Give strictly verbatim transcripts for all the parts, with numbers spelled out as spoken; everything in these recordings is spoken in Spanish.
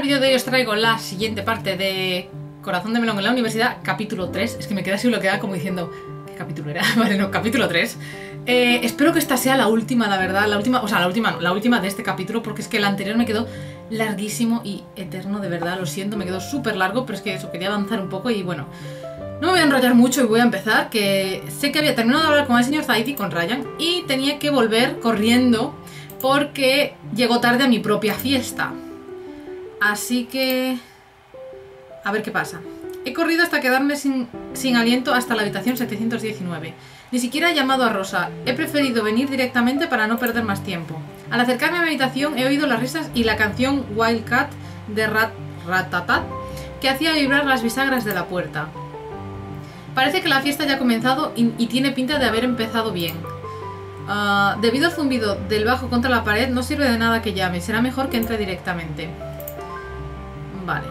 vídeo de hoy os traigo la siguiente parte de Corazón de Melón en la Universidad, capítulo tres. Es que me quedé así bloqueada como diciendo, ¿qué capítulo era? Vale, no, capítulo tres. Eh, espero que esta sea la última, la verdad, la última, o sea, la última no, la última de este capítulo, porque es que el anterior me quedó larguísimo y eterno, de verdad, lo siento, me quedó súper largo, pero es que eso, quería avanzar un poco y bueno, no me voy a enrollar mucho y voy a empezar, que sé que había terminado de hablar con el señor Zaidi, con Ryan, y tenía que volver corriendo porque llegó tarde a mi propia fiesta. Así que... a ver qué pasa. He corrido hasta quedarme sin, sin aliento hasta la habitación setecientos diecinueve. Ni siquiera he llamado a Rosa. He preferido venir directamente para no perder más tiempo. Al acercarme a mi habitación he oído las risas y la canción Wildcat de Rat Ratatat que hacía vibrar las bisagras de la puerta. Parece que la fiesta ya ha comenzado y, y tiene pinta de haber empezado bien. Uh, debido al zumbido del bajo contra la pared no sirve de nada que llame. Será mejor que entre directamente. Vale.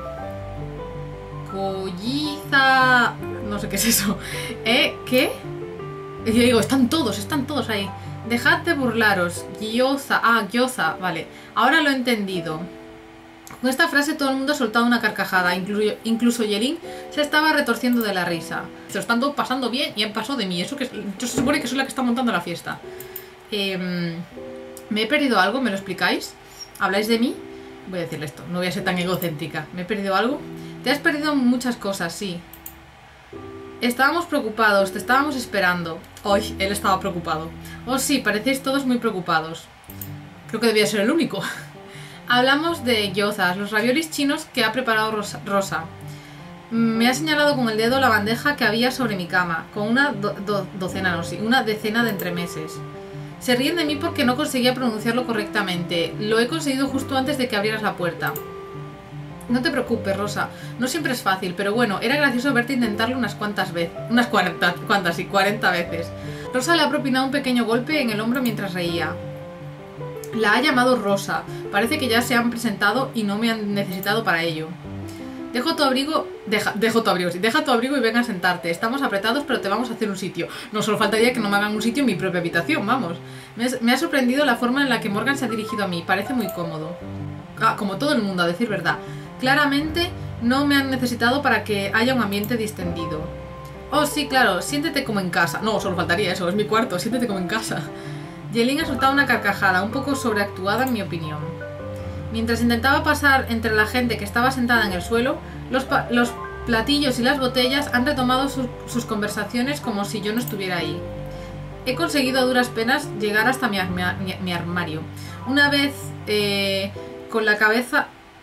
Colliza... no sé qué es eso. ¿Eh? ¿Qué? Y yo digo, están todos, están todos ahí. Dejad de burlaros. Gyoza. Ah, gyoza. Vale. Ahora lo he entendido. Con esta frase todo el mundo ha soltado una carcajada. Incluso, incluso Yelin se estaba retorciendo de la risa. Se lo están todos pasando bien y han pasado de mí. Eso que yo se supone que soy la que está montando la fiesta. Eh, ¿Me he perdido algo? ¿Me lo explicáis? ¿Habláis de mí? Voy a decirle esto, no voy a ser tan egocéntrica. ¿Me he perdido algo? Te has perdido muchas cosas, sí. Estábamos preocupados, te estábamos esperando. Hoy él estaba preocupado. Oh sí, parecéis todos muy preocupados. Creo que debía ser el único. Hablamos de gyozas, los raviolis chinos que ha preparado Rosa. Rosa. Me ha señalado con el dedo la bandeja que había sobre mi cama, con una do do docena, no, sí, una decena de entremeses. Se ríen de mí porque no conseguía pronunciarlo correctamente. Lo he conseguido justo antes de que abrieras la puerta. No te preocupes, Rosa. No siempre es fácil, pero bueno, era gracioso verte intentarlo unas cuantas veces. Unas cuarenta, cuantas, sí, cuarenta veces. Rosa le ha propinado un pequeño golpe en el hombro mientras reía. La ha llamado Rosa. Parece que ya se han presentado y no me han necesitado para ello. Dejo tu abrigo... Deja, dejo tu abrigo, sí. Deja tu abrigo y ven a sentarte. Estamos apretados, pero te vamos a hacer un sitio. No solo faltaría que no me hagan un sitio en mi propia habitación, vamos. Me, es, me ha sorprendido la forma en la que Morgan se ha dirigido a mí. Parece muy cómodo. Ah, como todo el mundo, a decir verdad. Claramente no me han necesitado para que haya un ambiente distendido. Oh, sí, claro. Siéntete como en casa. No, solo faltaría eso. Es mi cuarto. Siéntete como en casa. Yelin ha soltado una carcajada, un poco sobreactuada en mi opinión. Mientras intentaba pasar entre la gente que estaba sentada en el suelo, los, los platillos y las botellas han retomado sus, sus conversaciones como si yo no estuviera ahí. He conseguido a duras penas llegar hasta mi, mi, mi armario. Una vez eh, con la cabeza...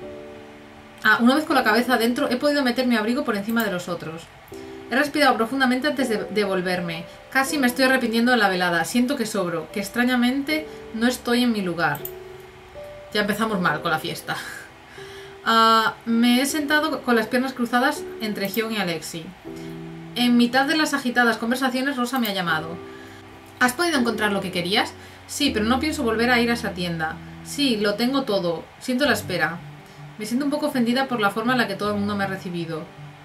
Ah, una vez con la cabeza adentro he podido meter mi abrigo por encima de los otros. He respirado profundamente antes de, de volverme. Casi me estoy arrepintiendo de la velada. Siento que sobro, que extrañamente no estoy en mi lugar. Ya empezamos mal con la fiesta. Uh, me he sentado con las piernas cruzadas entre Hyun y Alexi. En mitad de las agitadas conversaciones, Rosa me ha llamado. ¿Has podido encontrar lo que querías? Sí, pero no pienso volver a ir a esa tienda. Sí, lo tengo todo. Siento la espera. Me siento un poco ofendida por la forma en la que todo el mundo me ha recibido.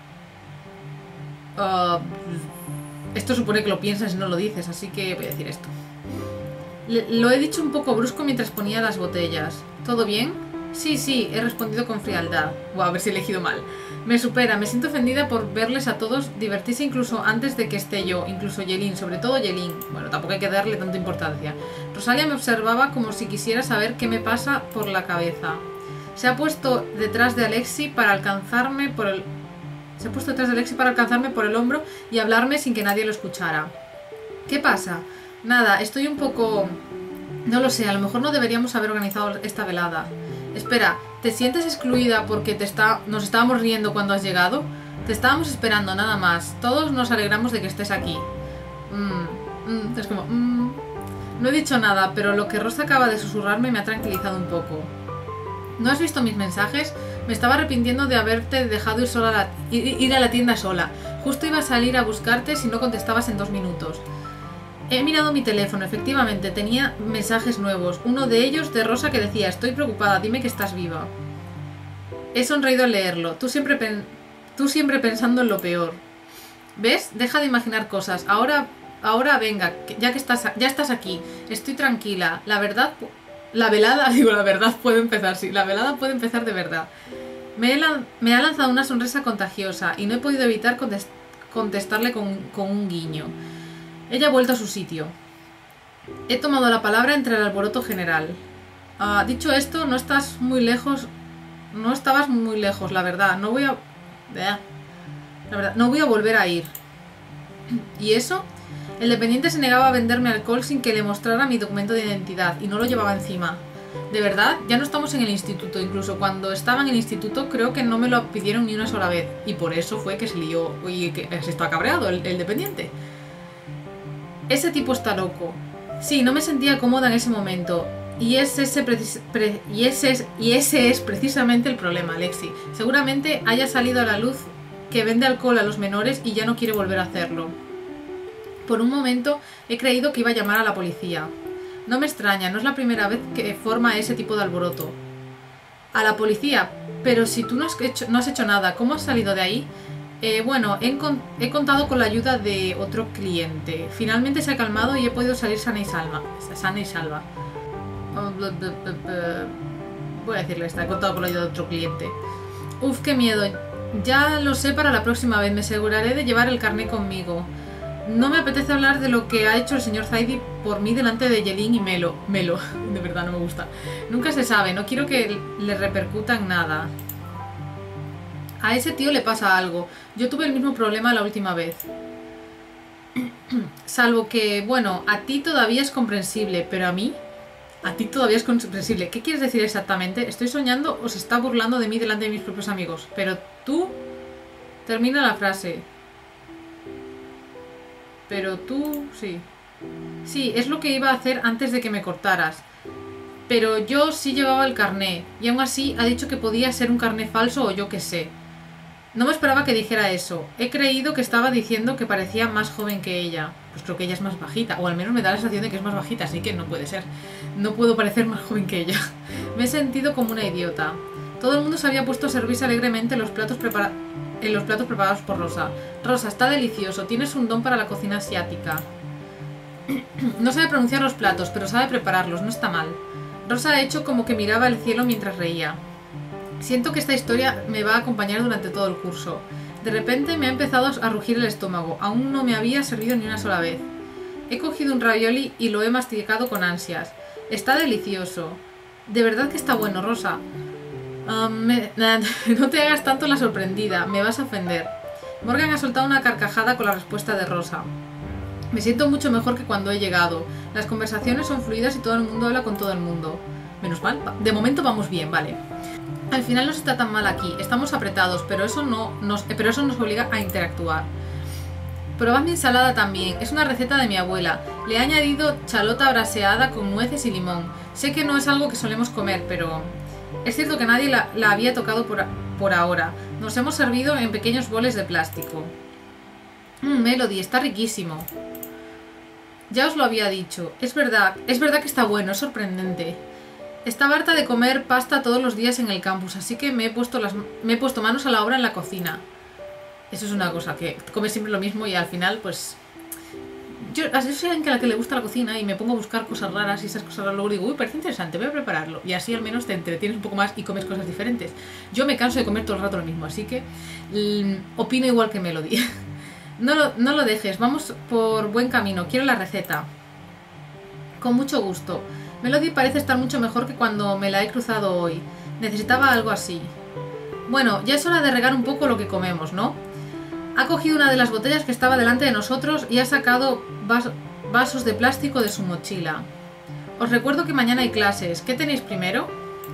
Uh, esto supone que lo piensas y no lo dices, así que voy a decir esto. Le, lo he dicho un poco brusco mientras ponía las botellas. ¿Todo bien? Sí, sí, he respondido con frialdad. Wow, a ver si he elegido mal. Me supera, me siento ofendida por verles a todos divertirse incluso antes de que esté yo, incluso Yelin, sobre todo Yelin. Bueno, tampoco hay que darle tanta importancia. Rosalia me observaba como si quisiera saber qué me pasa por la cabeza. Se ha puesto detrás de Alexi para alcanzarme por el... Se ha puesto detrás de Alexi para alcanzarme por el hombro y hablarme sin que nadie lo escuchara. ¿Qué pasa? Nada, estoy un poco... No lo sé, a lo mejor no deberíamos haber organizado esta velada. Espera, ¿te sientes excluida porque te está... nos estábamos riendo cuando has llegado? Te estábamos esperando, nada más. Todos nos alegramos de que estés aquí. Mm, mm, es como... Mm. No he dicho nada, pero lo que Rosa acaba de susurrarme me ha tranquilizado un poco. ¿No has visto mis mensajes? Me estaba arrepintiendo de haberte dejado ir, sola a la... ir a la tienda sola. Justo iba a salir a buscarte si no contestabas en dos minutos. He mirado mi teléfono, efectivamente, tenía mensajes nuevos. Uno de ellos de Rosa que decía, estoy preocupada, dime que estás viva. He sonreído al leerlo. Tú siempre, pen... Tú siempre pensando en lo peor. ¿Ves? Deja de imaginar cosas. Ahora, ahora venga, ya que estás, ya estás aquí. Estoy tranquila. La verdad... La velada, digo, la verdad puede empezar, sí. La velada puede empezar de verdad. Me, he lan me ha lanzado una sonrisa contagiosa y no he podido evitar contest contestarle con, con un guiño. Ella ha vuelto a su sitio. He tomado la palabra entre el alboroto general. Uh, dicho esto, no estás muy lejos. No estabas muy lejos, la verdad. No voy a... La verdad, no voy a volver a ir. ¿Y eso? El dependiente se negaba a venderme alcohol sin que le mostrara mi documento de identidad y no lo llevaba encima. De verdad, ya no estamos en el instituto. Incluso cuando estaba en el instituto creo que no me lo pidieron ni una sola vez. Y por eso fue que se lió y que se está cabreado el, el dependiente. Ese tipo está loco. Sí, no me sentía cómoda en ese momento. Y, es ese pre y, ese es, y ese es precisamente el problema, Alexi. Seguramente haya salido a la luz que vende alcohol a los menores y ya no quiere volver a hacerlo. Por un momento he creído que iba a llamar a la policía. No me extraña, no es la primera vez que forma ese tipo de alboroto. A la policía, pero si tú no has hecho, no has hecho nada, ¿cómo has salido de ahí? Eh, bueno, he, he contado con la ayuda de otro cliente. Finalmente se ha calmado y he podido salir sana y salva. Sana y salva. Voy a decirle esta, he contado con la ayuda de otro cliente. Uf, qué miedo. Ya lo sé para la próxima vez, me aseguraré de llevar el carné conmigo. No me apetece hablar de lo que ha hecho el señor Zaidi por mí delante de Yelin y Melo. Melo, de verdad no me gusta. Nunca se sabe, no quiero que le repercuta en nada. A ese tío le pasa algo. Yo tuve el mismo problema la última vez. Salvo que, bueno, a ti todavía es comprensible, pero a mí... A ti todavía es comprensible. ¿Qué quieres decir exactamente? ¿Estoy soñando o se está burlando de mí delante de mis propios amigos? Pero tú... Termina la frase. Pero tú... Sí. Sí, es lo que iba a hacer antes de que me cortaras. Pero yo sí llevaba el carné. Y aún así ha dicho que podía ser un carné falso o yo qué sé. No me esperaba que dijera eso. He creído que estaba diciendo que parecía más joven que ella. Pues creo que ella es más bajita. O al menos me da la sensación de que es más bajita. Así que no puede ser. No puedo parecer más joven que ella. Me he sentido como una idiota. Todo el mundo se había puesto a servirse alegremente los platos prepara- en los platos preparados por Rosa. Rosa, está delicioso. Tienes un don para la cocina asiática. No sabe pronunciar los platos, pero sabe prepararlos. No está mal. Rosa ha hecho como que miraba el cielo mientras reía. Siento que esta historia me va a acompañar durante todo el curso. De repente me ha empezado a rugir el estómago. Aún no me había servido ni una sola vez. He cogido un ravioli y lo he masticado con ansias. Está delicioso. De verdad que está bueno, Rosa. Um, me, no te hagas tanto la sorprendida. Me vas a ofender. Morgan ha soltado una carcajada con la respuesta de Rosa. Me siento mucho mejor que cuando he llegado. Las conversaciones son fluidas y todo el mundo habla con todo el mundo. Menos mal. De momento vamos bien, vale. Al final no está tan mal aquí, estamos apretados, pero eso, no nos, pero eso nos obliga a interactuar. Probad mi ensalada también, es una receta de mi abuela. Le he añadido chalota braseada con nueces y limón. Sé que no es algo que solemos comer, pero... Es cierto que nadie la, la había tocado por, por ahora. Nos hemos servido en pequeños boles de plástico. Mmm, Melody, está riquísimo. Ya os lo había dicho, es verdad, es verdad que está bueno, es sorprendente. Estaba harta de comer pasta todos los días en el campus, así que me he puesto, las, me he puesto manos a la obra en la cocina. Eso es una cosa, que comes siempre lo mismo y al final, pues... Yo, yo soy alguien a la que le gusta la cocina y me pongo a buscar cosas raras y esas cosas raras, luego digo, uy, parece interesante, voy a prepararlo. Y así al menos te entretienes un poco más y comes cosas diferentes. Yo me canso de comer todo el rato lo mismo, así que mmm, opino igual que Melody. no, lo, no lo dejes, vamos por buen camino, quiero la receta. Con mucho gusto. Melody parece estar mucho mejor que cuando me la he cruzado hoy. Necesitaba algo así. Bueno, ya es hora de regar un poco lo que comemos, ¿no? Ha cogido una de las botellas que estaba delante de nosotros y ha sacado vas vasos de plástico de su mochila. Os recuerdo que mañana hay clases. ¿Qué tenéis primero?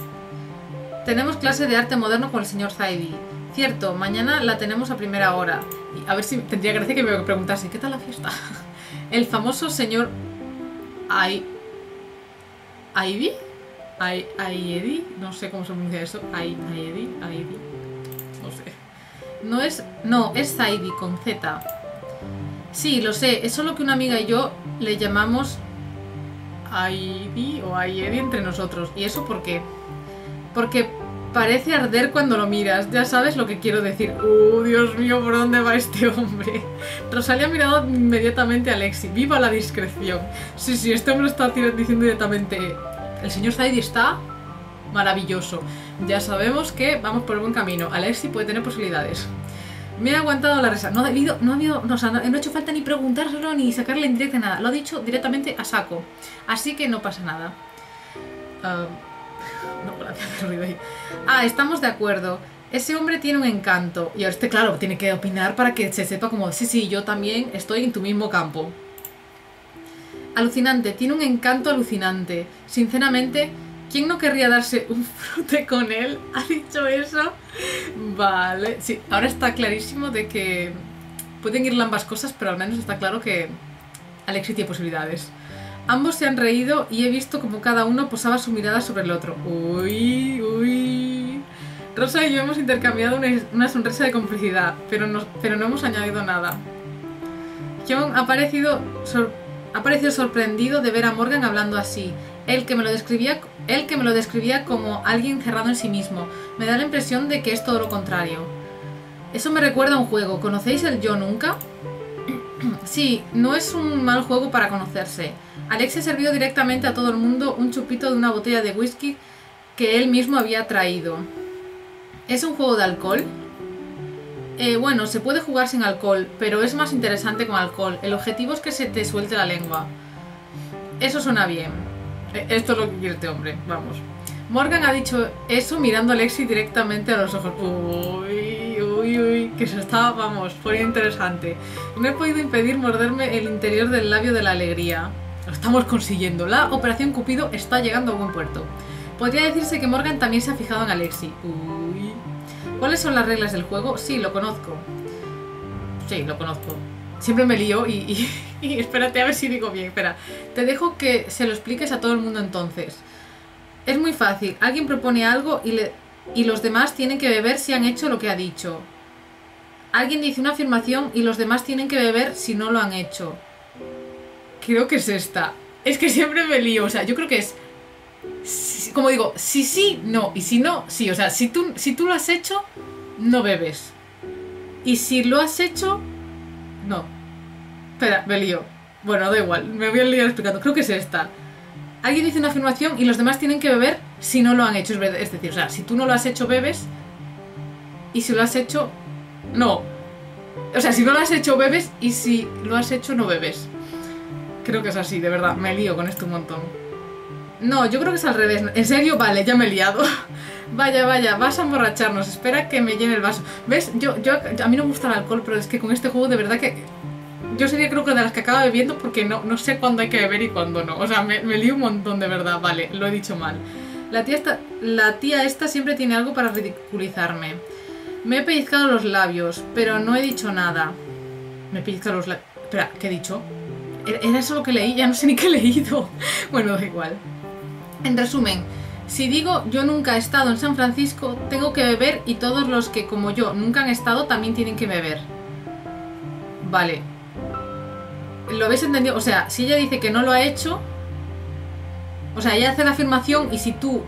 Tenemos clase de arte moderno con el señor Zaidi. Cierto, mañana la tenemos a primera hora. Y a ver si tendría gracia que me preguntase, ¿qué tal la fiesta? El famoso señor... Ay... ¿Aidi? ¿Aidi? No sé cómo se pronuncia eso. ¿Aidi? ¿Aidi? No sé. No es... No, es Zaidi con Z. Sí, lo sé. Es solo que una amiga y yo le llamamos Aidi o Aidi entre nosotros. ¿Y eso por qué? Porque parece arder cuando lo miras. Ya sabes lo que quiero decir. ¡Uh, Dios mío! ¿Por dónde va este hombre? Rosalía ha mirado inmediatamente a Alexi. ¡Viva la discreción! Sí, sí, este hombre está diciendo directamente... El señor Zaidi está... Maravilloso. Ya sabemos que vamos por el buen camino. Alexi puede tener posibilidades. Me he aguantado la risa. No ha habido, no ha habido, no, o sea, no, no ha hecho falta ni preguntárselo ni sacarle en directo nada. Lo ha dicho directamente a saco. Así que no pasa nada. Uh, no, gracias, ah, estamos de acuerdo. Ese hombre tiene un encanto. Y este, claro, tiene que opinar para que se sepa como, sí, sí, yo también estoy en tu mismo campo. Alucinante, tiene un encanto alucinante. Sinceramente, ¿quién no querría darse un frute con él? ¿Ha dicho eso? Vale, sí, ahora está clarísimo de que pueden ir ambas cosas, pero al menos está claro que Alexi tiene posibilidades. Ambos se han reído y he visto como cada uno posaba su mirada sobre el otro. Uy, uy. Rosa y yo hemos intercambiado una, una sonrisa de complicidad, pero no, pero no hemos añadido nada. John ha parecido, sor, ha parecido sorprendido de ver a Morgan hablando así. Él que me lo describía, él que me lo describía como alguien cerrado en sí mismo. Me da la impresión de que es todo lo contrario. Eso me recuerda a un juego. ¿Conocéis el Yo Nunca? Sí, no es un mal juego para conocerse. Alexi servido directamente a todo el mundo un chupito de una botella de whisky que él mismo había traído. ¿Es un juego de alcohol? Eh, bueno, se puede jugar sin alcohol, pero es más interesante con alcohol. El objetivo es que se te suelte la lengua. Eso suena bien. Esto es lo que quiere este hombre, vamos. Morgan ha dicho eso mirando a Alexi directamente a los ojos. Uy, uy, uy, que se estaba, vamos, fue interesante. No he podido impedir morderme el interior del labio de la alegría. Lo estamos consiguiendo. La operación Cupido está llegando a buen puerto. Podría decirse que Morgan también se ha fijado en Alexi. Uy. ¿Cuáles son las reglas del juego? Sí, lo conozco. Sí, lo conozco. Siempre me lío y, y, y espérate a ver si digo bien. Espera, te dejo que se lo expliques a todo el mundo entonces. Es muy fácil. Alguien propone algo y, le, y los demás tienen que beber si han hecho lo que ha dicho. Alguien dice una afirmación y los demás tienen que beber si no lo han hecho. Creo que es esta. Es que siempre me lío. O sea, yo creo que es... Como digo, si sí, no. Y si no, sí. O sea, si tú, si tú lo has hecho, no bebes. Y si lo has hecho... No. Espera, me lío. Bueno, da igual, me voy a liar explicando. Creo que es esta. Alguien dice una afirmación y los demás tienen que beber si no lo han hecho. Es decir, o sea, si tú no lo has hecho, bebes. Y si lo has hecho, no. O sea, si no lo has hecho, bebes. Y si lo has hecho, no bebes. Creo que es así, de verdad. Me lío con esto un montón. No, yo creo que es al revés. ¿En serio? Vale, ya me he liado. Vaya, vaya, vas a emborracharnos. Espera que me llene el vaso. ¿Ves? Yo, yo, a mí no me gusta el alcohol, pero es que con este juego de verdad que... Yo sería creo que de las que acaba bebiendo porque no, no sé cuándo hay que beber y cuándo no. O sea, me, me lío un montón de verdad. Vale, lo he dicho mal. La tía, esta, la tía esta siempre tiene algo para ridiculizarme. Me he pellizcado los labios, pero no he dicho nada. Me he pellizcado los labios... Espera, ¿qué he dicho? ¿Era eso lo que leí? Ya no sé ni qué he leído. Bueno, da igual. En resumen, si digo yo nunca he estado en San Francisco, tengo que beber y todos los que, como yo, nunca han estado también tienen que beber. Vale. ¿Lo habéis entendido? O sea, si ella dice que no lo ha hecho... O sea, ella hace la afirmación y si tú...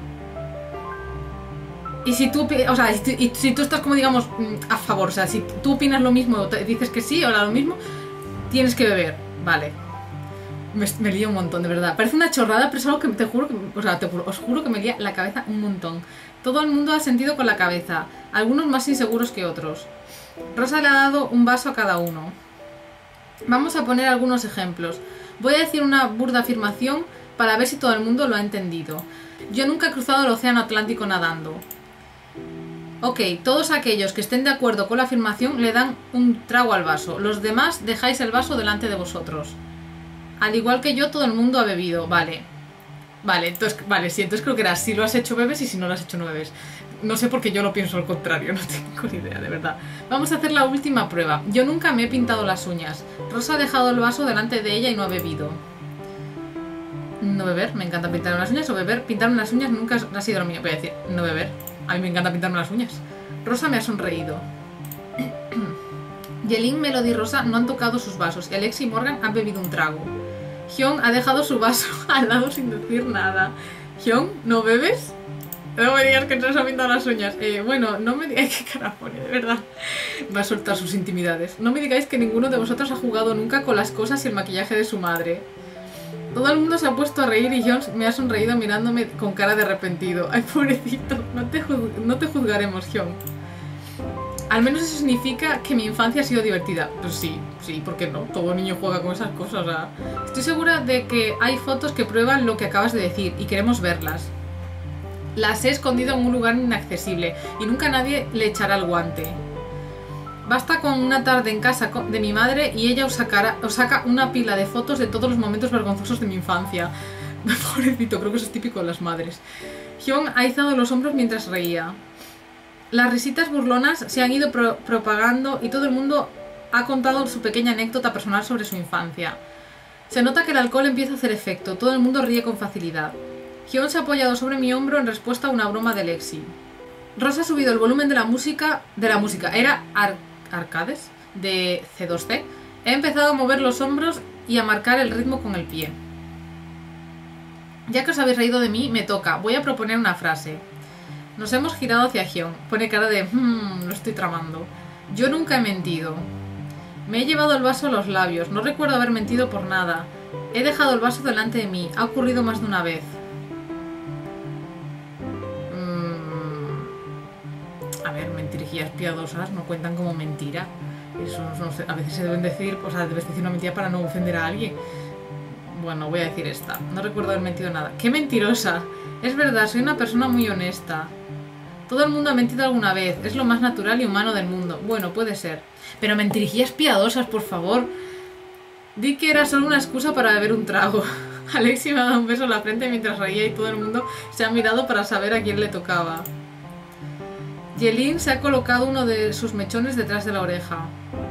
Y si tú... O sea, y si, y si tú estás como, digamos, a favor, o sea, si tú opinas lo mismo, te dices que sí, o lo mismo, tienes que beber. Vale. Me, me lía un montón, de verdad. Parece una chorrada, pero es algo que te juro que... O sea, te juro, os juro que me lía la cabeza un montón. Todo el mundo ha sentido con la cabeza. Algunos más inseguros que otros. Rosa le ha dado un vaso a cada uno. Vamos a poner algunos ejemplos. Voy a decir una burda afirmación para ver si todo el mundo lo ha entendido. Yo nunca he cruzado el océano Atlántico nadando. Ok, todos aquellos que estén de acuerdo con la afirmación le dan un trago al vaso. Los demás dejáis el vaso delante de vosotros. Al igual que yo, todo el mundo ha bebido. Vale. Vale, entonces, vale, sí, entonces creo que era si lo has hecho bebes y si no lo has hecho no bebes. No sé por qué yo lo pienso al contrario, no tengo ni idea, de verdad. Vamos a hacer la última prueba. Yo nunca me he pintado las uñas. Rosa ha dejado el vaso delante de ella y no ha bebido. No beber, me encanta pintarme las uñas. O beber, pintarme las uñas nunca ha sido lo mío. Voy a decir, no beber. A mí me encanta pintarme las uñas. Rosa me ha sonreído. Yelin, Melody y Rosa no han tocado sus vasos y Alexi y Morgan han bebido un trago. Hyun ha dejado su vaso al lado sin decir nada. Hyun, ¿no bebes? No me digas que no se ha pintado las uñas. Eh, bueno, no me digáis que cara pone, de verdad. Va a soltar sus intimidades. No me digáis que ninguno de vosotros ha jugado nunca con las cosas y el maquillaje de su madre. Todo el mundo se ha puesto a reír y John me ha sonreído mirándome con cara de arrepentido. Ay, pobrecito, no te, juz no te juzgaremos, John. Al menos eso significa que mi infancia ha sido divertida. Pues sí, sí, ¿por qué no? Todo niño juega con esas cosas. O sea, estoy segura de que hay fotos que prueban lo que acabas de decir y queremos verlas. Las he escondido en un lugar inaccesible y nunca nadie le echará el guante. Basta con una tarde en casa de mi madre y ella os, sacará, os saca una pila de fotos de todos los momentos vergonzosos de mi infancia. Pobrecito, creo que eso es típico de las madres. John ha izado los hombros mientras reía. Las risitas burlonas se han ido pro propagando y todo el mundo ha contado su pequeña anécdota personal sobre su infancia. Se nota que el alcohol empieza a hacer efecto, todo el mundo ríe con facilidad. John se ha apoyado sobre mi hombro en respuesta a una broma de Lexi. Rosa ha subido el volumen de la música... De la música, era Ar Arcades, de C dos C. He empezado a mover los hombros y a marcar el ritmo con el pie. Ya que os habéis reído de mí, me toca. Voy a proponer una frase. Nos hemos girado hacia John. Pone cara de... Mmm, lo estoy tramando. Yo nunca he mentido. Me he llevado el vaso a los labios. No recuerdo haber mentido por nada. He dejado el vaso delante de mí. Ha ocurrido más de una vez. A ver, mentirijillas piadosas no cuentan como mentira. Eso no sé, a veces se deben decir, o sea, debes decir una mentira para no ofender a alguien. Bueno, voy a decir esta. No recuerdo haber mentido nada. ¡Qué mentirosa! Es verdad, soy una persona muy honesta. Todo el mundo ha mentido alguna vez. Es lo más natural y humano del mundo. Bueno, puede ser. Pero mentirijillas piadosas, por favor. Di que era solo una excusa para beber un trago. Alexi me ha dado un beso en la frente mientras reía y todo el mundo se ha mirado para saber a quién le tocaba. Yelin se ha colocado uno de sus mechones detrás de la oreja.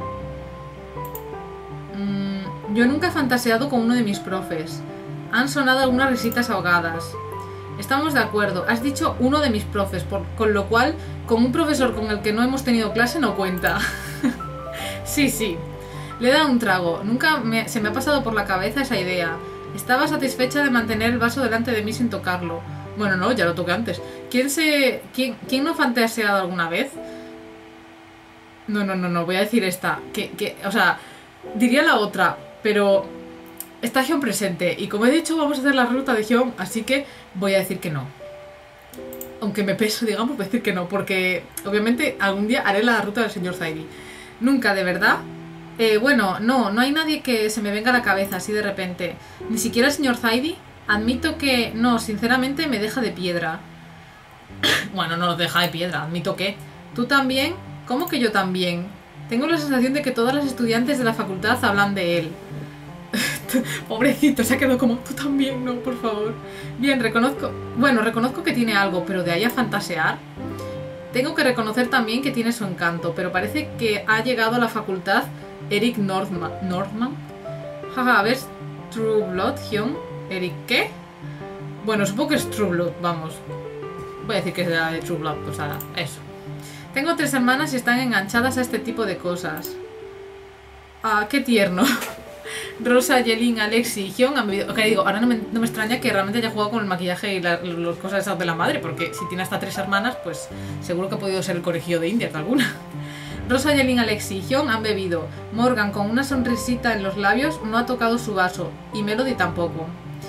Mm, yo nunca he fantaseado con uno de mis profes. Han sonado algunas risitas ahogadas. Estamos de acuerdo. Has dicho uno de mis profes, por, con lo cual, con un profesor con el que no hemos tenido clase no cuenta. Sí, sí. Le he dado un trago. Nunca me, se me ha pasado por la cabeza esa idea. Estaba satisfecha de mantener el vaso delante de mí sin tocarlo. Bueno, no, ya lo toqué antes. ¿Quién se... ¿Quién, ¿quién no ha fantaseado alguna vez? No, no, no, no, voy a decir esta. Que, que, o sea, diría la otra, pero está John presente. Y como he dicho, vamos a hacer la ruta de John, así que voy a decir que no. Aunque me peso, digamos, voy a decir que no, porque obviamente algún día haré la ruta del señor Zaidi. Nunca, de verdad. Eh, bueno, no, no hay nadie que se me venga a la cabeza así de repente. Ni siquiera el señor Zaidi. Admito que, no, sinceramente me deja de piedra. Bueno, no nos deja de piedra, admito que. ¿Tú también? ¿Cómo que yo también? Tengo la sensación de que todas las estudiantes de la facultad hablan de él. Pobrecito, se ha quedado como, tú también, no, por favor. Bien, reconozco... Bueno, reconozco que tiene algo, pero de ahí a fantasear... Tengo que reconocer también que tiene su encanto, pero parece que ha llegado a la facultad Eric Northman. ¿Northman? Jaja, ¿ves? True Blood, John. ¿Eric qué? Bueno, supongo que es True Blood, vamos. Voy a decir que es de True Blood, pues nada, eso. Tengo tres hermanas y están enganchadas a este tipo de cosas. Ah, qué tierno. Rosa, Yelin, Alexi y John han bebido... Ok, digo, ahora no me, no me extraña que realmente haya jugado con el maquillaje y la, las cosas esas de la madre, porque si tiene hasta tres hermanas, pues seguro que ha podido ser el colegio de India, alguna. Rosa, Yelin, Alexi y John han bebido. Morgan, con una sonrisita en los labios, no ha tocado su vaso. Y Melody tampoco.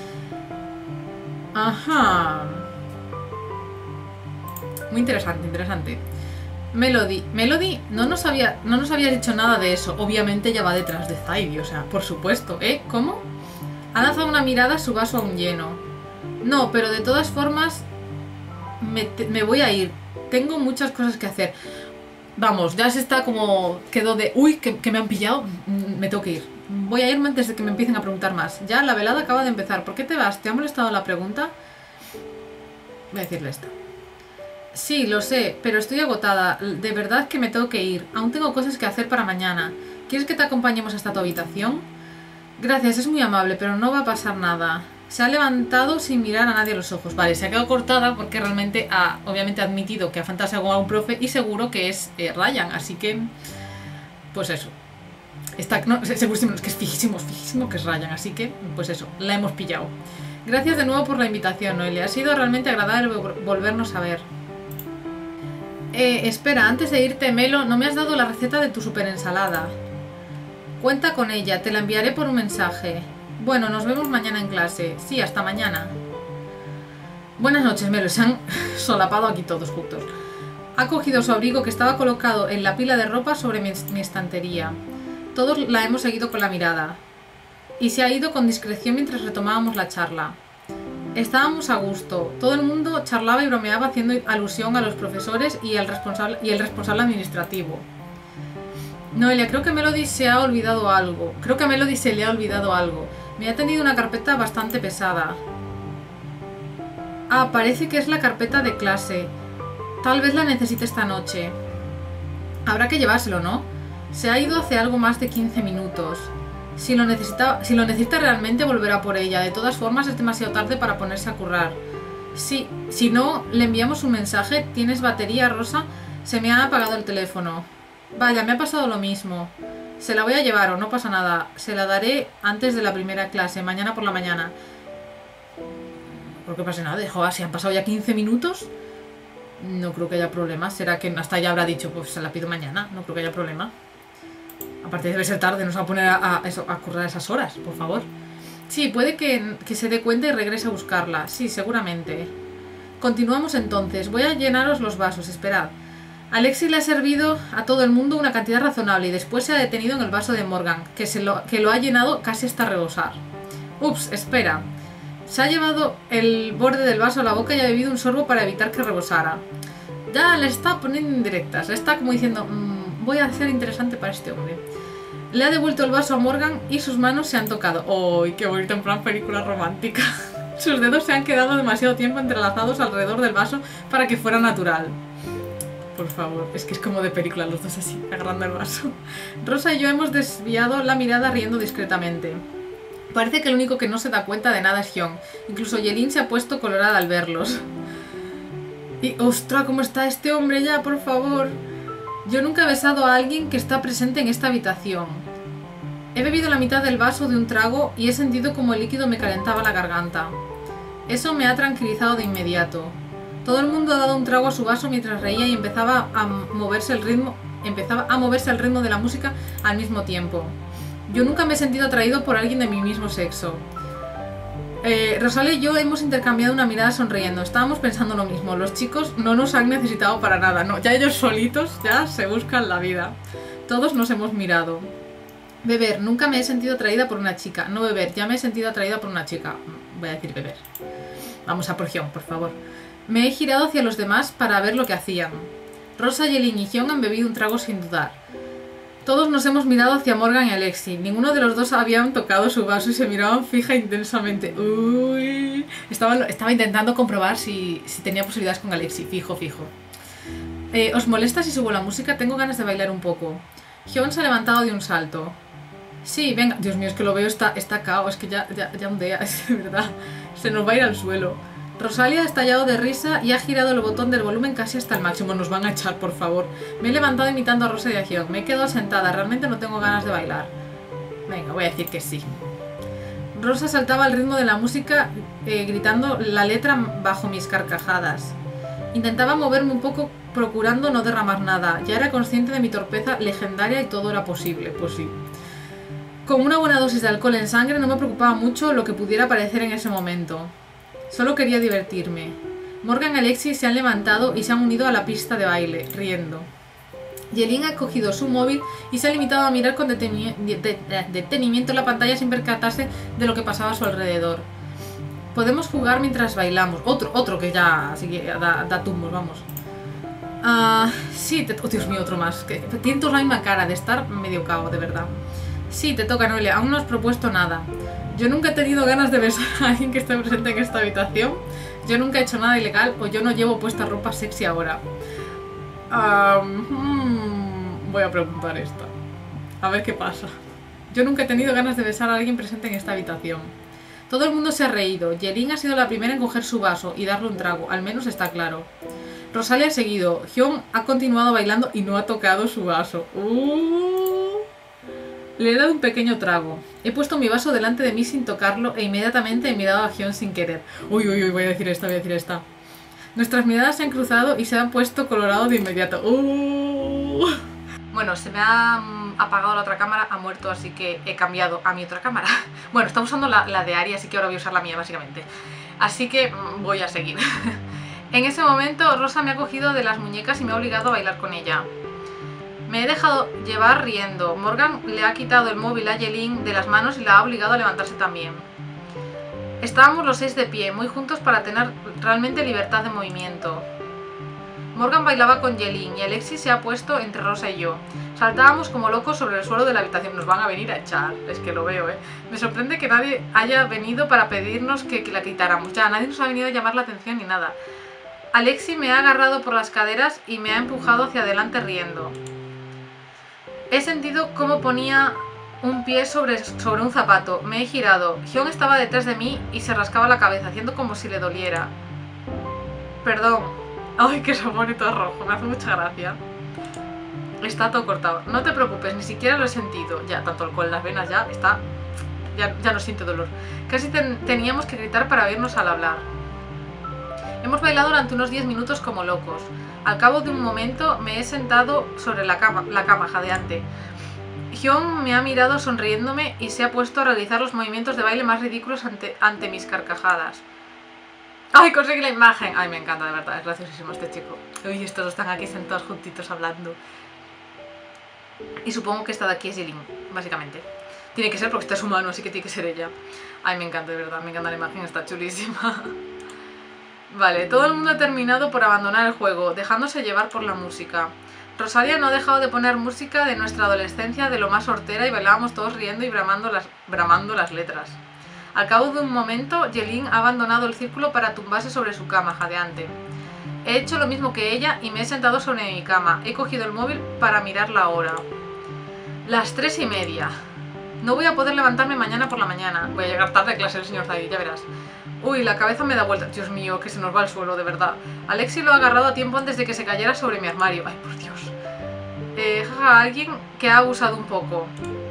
Ajá. Muy interesante, interesante. Melody, Melody, no nos había, no nos había dicho nada de eso. Obviamente ya va detrás de Zaidi, o sea, por supuesto, ¿eh? ¿Cómo? Ha lanzado una mirada a su vaso aún lleno. No, pero de todas formas me, me voy a ir. Tengo muchas cosas que hacer. Vamos, ya se está como... Quedó de... Uy, que, que me han pillado. Me tengo que ir. Voy a irme antes de que me empiecen a preguntar más. Ya la velada acaba de empezar. ¿Por qué te vas? ¿Te ha molestado la pregunta? Voy a decirle esta. Sí, lo sé, pero estoy agotada. De verdad que me tengo que ir. Aún tengo cosas que hacer para mañana. ¿Quieres que te acompañemos hasta tu habitación? Gracias, es muy amable, pero no va a pasar nada. Se ha levantado sin mirar a nadie a los ojos. Vale, se ha quedado cortada porque realmente ha, obviamente, admitido que ha fantaseado con un profe y seguro que es eh, Ryan, así que... Pues eso. Está, no, segurísimo, es que es fijísimo, es fijísimo que es Ryan, así que, pues eso, la hemos pillado. Gracias de nuevo por la invitación, Noelia. Ha sido realmente agradable volvernos a ver. Eh, espera, antes de irte, Melo, no me has dado la receta de tu super ensalada. Cuenta con ella, te la enviaré por un mensaje. Bueno, nos vemos mañana en clase. Sí, hasta mañana. Buenas noches, Melo. Se han solapado aquí todos juntos. Ha cogido su abrigo que estaba colocado en la pila de ropa sobre mi, mi estantería. Todos la hemos seguido con la mirada. Y se ha ido con discreción mientras retomábamos la charla. Estábamos a gusto. Todo el mundo charlaba y bromeaba haciendo alusión a los profesores y, al responsable, y el responsable administrativo. Noelia, creo que Melody se ha olvidado algo. Creo que a Melody se le ha olvidado algo. Me ha tenido una carpeta bastante pesada. Ah, parece que es la carpeta de clase. Tal vez la necesite esta noche. Habrá que llevárselo, ¿no? Se ha ido hace algo más de quince minutos. Si lo necesita, si lo necesita realmente, volverá por ella. De todas formas, es demasiado tarde para ponerse a currar. Sí, si no, le enviamos un mensaje. ¿Tienes batería, Rosa? Se me ha apagado el teléfono. Vaya, me ha pasado lo mismo. Se la voy a llevar o no pasa nada. Se la daré antes de la primera clase, mañana por la mañana. ¿Por qué pasa nada? Joder, si han pasado ya quince minutos, no creo que haya problema. Será que hasta ya habrá dicho, pues se la pido mañana. No creo que haya problema. Aparte debe ser tarde, no se va a poner a, a, eso, a currar esas horas, por favor. Sí, puede que, que se dé cuenta y regrese a buscarla. Sí, seguramente. Continuamos entonces. Voy a llenaros los vasos, esperad. Alexis le ha servido a todo el mundo una cantidad razonable y después se ha detenido en el vaso de Morgan, que, se lo, que lo ha llenado casi hasta rebosar. Ups, espera. Se ha llevado el borde del vaso a la boca y ha bebido un sorbo para evitar que rebosara. Ya le está poniendo indirectas. Le está como diciendo, mmm, voy a ser interesante para este hombre. Le ha devuelto el vaso a Morgan y sus manos se han tocado. ¡Uy, qué bonito en plan película romántica! Sus dedos se han quedado demasiado tiempo entrelazados alrededor del vaso para que fuera natural. Por favor, es que es como de película, los dos así, agarrando el vaso. Rosa y yo hemos desviado la mirada riendo discretamente. Parece que el único que no se da cuenta de nada es Hyun. Incluso Yelin se ha puesto colorada al verlos. Y, ¡ostras, cómo está este hombre ya, por favor! Yo nunca he besado a alguien que está presente en esta habitación. He bebido la mitad del vaso de un trago y he sentido como el líquido me calentaba la garganta. Eso me ha tranquilizado de inmediato. Todo el mundo ha dado un trago a su vaso mientras reía y empezaba a moverse el ritmo, empezaba a moverse al ritmo de la música al mismo tiempo. Yo nunca me he sentido atraído por alguien de mi mismo sexo. Eh, Rosalia y yo hemos intercambiado una mirada sonriendo. Estábamos pensando lo mismo. Los chicos no nos han necesitado para nada. No, ya ellos solitos ya se buscan la vida. Todos nos hemos mirado. Beber. Nunca me he sentido atraída por una chica. No beber. Ya me he sentido atraída por una chica. Voy a decir beber. Vamos a por Hyun, por favor. Me he girado hacia los demás para ver lo que hacían. Rosa, Yelin y Hyun han bebido un trago sin dudar. Todos nos hemos mirado hacia Morgan y Alexi. Ninguno de los dos habían tocado su vaso y se miraban fija intensamente. Uy. Estaba, estaba intentando comprobar si, si tenía posibilidades con Alexi. Fijo, fijo. Eh, ¿Os molesta si subo la música? Tengo ganas de bailar un poco. Hyun se ha levantado de un salto. Sí, venga. Dios mío, es que lo veo, está, está cao. Es que ya, ya, ya ondea, es de verdad. Se nos va a ir al suelo. Rosalia ha estallado de risa y ha girado el botón del volumen casi hasta el máximo. Nos van a echar, por favor. Me he levantado imitando a Rosa y a Hyun. Me he quedado sentada. Realmente no tengo ganas de bailar. Venga, voy a decir que sí. Rosa saltaba al ritmo de la música, eh, gritando la letra bajo mis carcajadas. Intentaba moverme un poco, procurando no derramar nada. Ya era consciente de mi torpeza legendaria y todo era posible. Pues sí. Con una buena dosis de alcohol en sangre no me preocupaba mucho lo que pudiera parecer en ese momento. Solo quería divertirme. Morgan y Alexis se han levantado y se han unido a la pista de baile, riendo. Yelin ha cogido su móvil y se ha limitado a mirar con deteni de de detenimiento la pantalla sin percatarse de lo que pasaba a su alrededor. Podemos jugar mientras bailamos. Otro, otro que ya así que da, da tumbos, vamos. Uh, sí, te oh, Dios mío, otro más. Que tiene toda la misma cara de estar medio cao, de verdad. Sí, te toca, Noelia. Aún no has propuesto nada. Yo nunca he tenido ganas de besar a alguien que esté presente en esta habitación. Yo nunca he hecho nada ilegal o yo no llevo puesta ropa sexy ahora. Um, hmm, voy a preguntar esta. A ver qué pasa. Yo nunca he tenido ganas de besar a alguien presente en esta habitación. Todo el mundo se ha reído. Yelin ha sido la primera en coger su vaso y darle un trago. Al menos está claro. Rosalia ha seguido. Hyun ha continuado bailando y no ha tocado su vaso. Uh. Le he dado un pequeño trago. He puesto mi vaso delante de mí sin tocarlo e inmediatamente he mirado a Hyun sin querer. Uy, uy, uy, voy a decir esta, voy a decir esta. Nuestras miradas se han cruzado y se han puesto colorado de inmediato. Uh. Bueno, se me ha apagado la otra cámara, ha muerto, así que he cambiado a mi otra cámara. Bueno, está usando la, la de Ari, así que ahora voy a usar la mía, básicamente. Así que voy a seguir. En ese momento, Rosa me ha cogido de las muñecas y me ha obligado a bailar con ella. Me he dejado llevar riendo. Morgan le ha quitado el móvil a Jeline de las manos y la ha obligado a levantarse también. Estábamos los seis de pie, muy juntos para tener realmente libertad de movimiento. Morgan bailaba con Jeline y Alexis se ha puesto entre Rosa y yo. Saltábamos como locos sobre el suelo de la habitación. Nos van a venir a echar, es que lo veo, ¿eh? Me sorprende que nadie haya venido para pedirnos que, que la quitáramos. Ya, nadie nos ha venido a llamar la atención ni nada. Alexis me ha agarrado por las caderas y me ha empujado hacia adelante riendo. He sentido cómo ponía un pie sobre, sobre un zapato. Me he girado. Hyun estaba detrás de mí y se rascaba la cabeza, haciendo como si le doliera. Perdón. Ay, que se pone todo rojo. Me hace mucha gracia. Está todo cortado. No te preocupes, ni siquiera lo he sentido. Ya, tanto alcohol en las venas ya está... Ya, ya no siento dolor. Casi ten, teníamos que gritar para oírnos al hablar. Hemos bailado durante unos diez minutos como locos. Al cabo de un momento me he sentado sobre la cama, la cama jadeante. Hyun me ha mirado sonriéndome y se ha puesto a realizar los movimientos de baile más ridículos ante, ante mis carcajadas. ¡Ay, conseguí la imagen! Ay, me encanta, de verdad, es graciosísimo este chico. Uy, estos dos están aquí sentados juntitos hablando. Y supongo que esta de aquí es Jeline, básicamente. Tiene que ser porque está es humano, así que tiene que ser ella. Ay, me encanta, de verdad, me encanta la imagen, está chulísima. Vale, todo el mundo ha terminado por abandonar el juego, dejándose llevar por la música. Rosalia no ha dejado de poner música de nuestra adolescencia de lo más hortera y bailábamos todos riendo y bramando las, bramando las letras. Al cabo de un momento, Jeline ha abandonado el círculo para tumbarse sobre su cama, jadeante. He hecho lo mismo que ella y me he sentado sobre mi cama. He cogido el móvil para mirar la hora. Las tres y media. No voy a poder levantarme mañana por la mañana. Voy a llegar tarde a clase el señor Zahir, ya verás. Uy, la cabeza me da vueltas. Dios mío, que se nos va al suelo, de verdad. Alexi lo ha agarrado a tiempo antes de que se cayera sobre mi armario. Ay, por Dios. Eh, jaja, alguien que ha abusado un poco.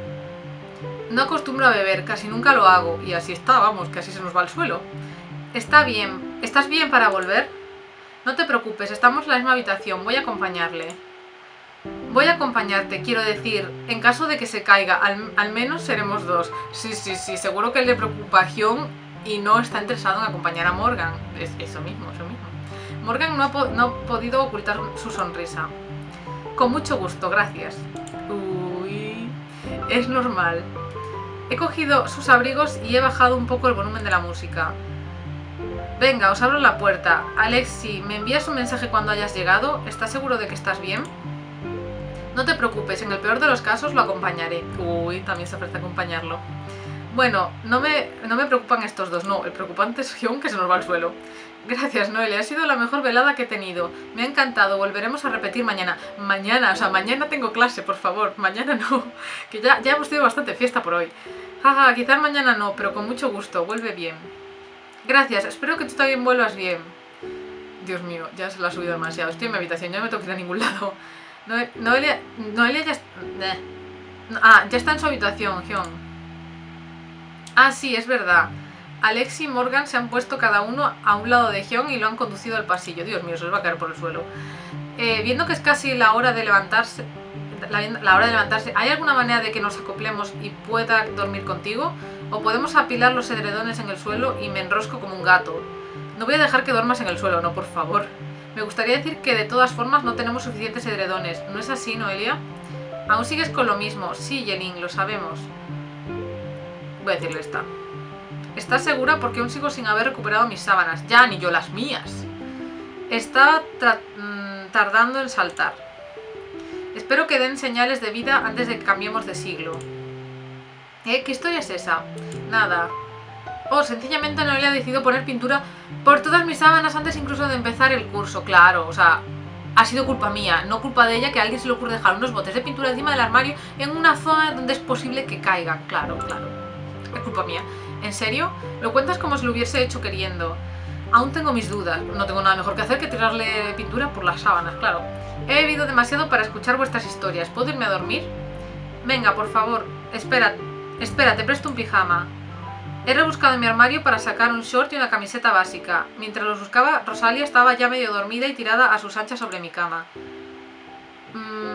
No acostumbro a beber, casi nunca lo hago. Y así está, vamos, que así se nos va al suelo. Está bien. ¿Estás bien para volver? No te preocupes, estamos en la misma habitación. Voy a acompañarle. Voy a acompañarte, quiero decir, en caso de que se caiga, al, al menos seremos dos. Sí, sí, sí, seguro que le preocupa a Hyun y no está interesado en acompañar a Morgan. Es eso mismo, eso mismo. Morgan no ha, po no ha podido ocultar su sonrisa. Con mucho gusto, gracias. Uy, es normal. He cogido sus abrigos y he bajado un poco el volumen de la música. Venga, os abro la puerta. Alexi, ¿me envías un mensaje cuando hayas llegado? ¿Estás seguro de que estás bien? No te preocupes, en el peor de los casos lo acompañaré. Uy, también se ofrece acompañarlo. Bueno, no me, no me preocupan estos dos, no. El preocupante es Hyun, que se nos va al suelo. Gracias, Noelia. Ha sido la mejor velada que he tenido. Me ha encantado. Volveremos a repetir mañana. Mañana, o sea, mañana tengo clase, por favor. Mañana no. Que ya, ya hemos tenido bastante fiesta por hoy. Jaja, quizás mañana no, pero con mucho gusto. Vuelve bien. Gracias. Espero que tú también vuelvas bien. Dios mío, ya se la ha subido demasiado. Estoy en mi habitación, ya no me tengo que ir a ningún lado. Noelia, Noelia ya, ah, ya está en su habitación, Hyun. Ah, sí, es verdad. Alexi y Morgan se han puesto cada uno a un lado de Hyun y lo han conducido al pasillo. Dios mío, se les va a caer por el suelo. Eh, viendo que es casi la hora de levantarse, la, la hora de levantarse, ¿hay alguna manera de que nos acoplemos y pueda dormir contigo? ¿O podemos apilar los edredones en el suelo y me enrosco como un gato? No voy a dejar que duermas en el suelo, no, por favor. Me gustaría decir que de todas formas no tenemos suficientes edredones. ¿No es así, Noelia? Aún sigues con lo mismo. Sí, Jeline, lo sabemos. Voy a decirle esta. ¿Estás segura? Porque aún sigo sin haber recuperado mis sábanas. Ya, ni yo las mías. Está tardando en saltar. Espero que den señales de vida antes de que cambiemos de siglo. ¿Eh? ¿Qué historia es esa? Nada. Oh, sencillamente Noelia ha decidido poner pintura por todas mis sábanas antes incluso de empezar el curso. Claro, o sea, ha sido culpa mía, no culpa de ella que a alguien se le ocurre dejar unos botes de pintura encima del armario en una zona donde es posible que caigan. Claro, claro. Es culpa mía. ¿En serio? Lo cuentas como si lo hubiese hecho queriendo. Aún tengo mis dudas. No tengo nada mejor que hacer que tirarle pintura por las sábanas, claro. He bebido demasiado para escuchar vuestras historias. ¿Puedo irme a dormir? Venga, por favor. Espera, espera, te presto un pijama. He rebuscado en mi armario para sacar un short y una camiseta básica. Mientras los buscaba, Rosalia estaba ya medio dormida y tirada a sus anchas sobre mi cama. Mm,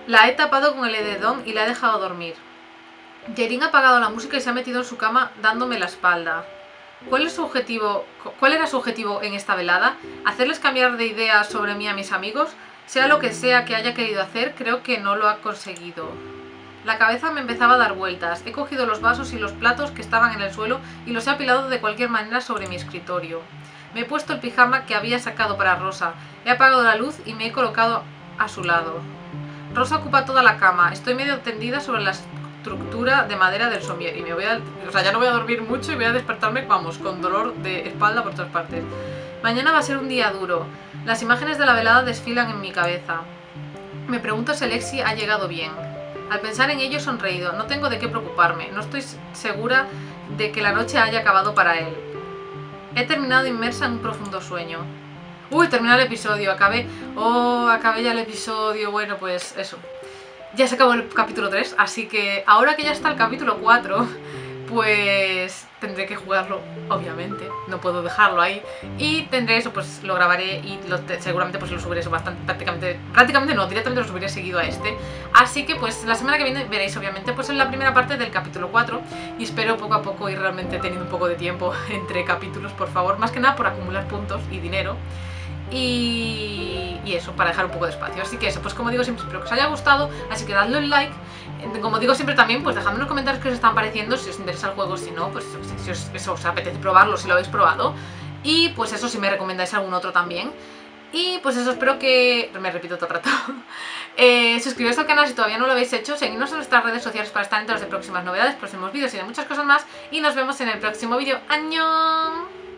La he tapado con el edredón y la he dejado dormir. Yerin ha apagado la música y se ha metido en su cama dándome la espalda. ¿Cuál es su objetivo? ¿Cuál era su objetivo en esta velada? ¿Hacerles cambiar de idea sobre mí a mis amigos? Sea lo que sea que haya querido hacer, creo que no lo ha conseguido. La cabeza me empezaba a dar vueltas. He cogido los vasos y los platos que estaban en el suelo y los he apilado de cualquier manera sobre mi escritorio. Me he puesto el pijama que había sacado para Rosa. He apagado la luz y me he colocado a su lado. Rosa ocupa toda la cama. Estoy medio tendida sobre la estructura de madera del somier y me voy a... O sea, ya no voy a dormir mucho y voy a despertarme, vamos, con dolor de espalda por todas partes. Mañana va a ser un día duro. Las imágenes de la velada desfilan en mi cabeza. Me pregunto si Alexi ha llegado bien. Al pensar en ello he sonreído. No tengo de qué preocuparme. No estoy segura de que la noche haya acabado para él. He terminado inmersa en un profundo sueño. Uy, terminé el episodio. Acabé... Oh, acabé ya el episodio. Bueno, pues eso. Ya se acabó el capítulo tres, así que ahora que ya está el capítulo cuatro, pues tendré que jugarlo, obviamente, no puedo dejarlo ahí. Y tendré eso, pues lo grabaré y lo te, seguramente pues lo subiré eso bastante, prácticamente, prácticamente no, directamente lo subiré seguido a este. Así que pues la semana que viene veréis obviamente pues en la primera parte del capítulo cuatro. Y espero poco a poco ir realmente teniendo un poco de tiempo entre capítulos, por favor. Más que nada por acumular puntos y dinero. Y, y eso, para dejar un poco de espacio. Así que eso, pues como digo siempre, espero que os haya gustado. Así que dadle un like. Como digo siempre también, pues dejadme en los comentarios qué os están pareciendo. Si os interesa el juego, si no, pues si os, eso, os apetece probarlo, si lo habéis probado. Y pues eso, si me recomendáis algún otro también. Y pues eso, espero que... Me repito todo el rato. eh, suscribiros al canal si todavía no lo habéis hecho. Seguidnos en nuestras redes sociales para estar enterados de próximas novedades, próximos vídeos y de muchas cosas más. Y nos vemos en el próximo vídeo. ¡Annyeong!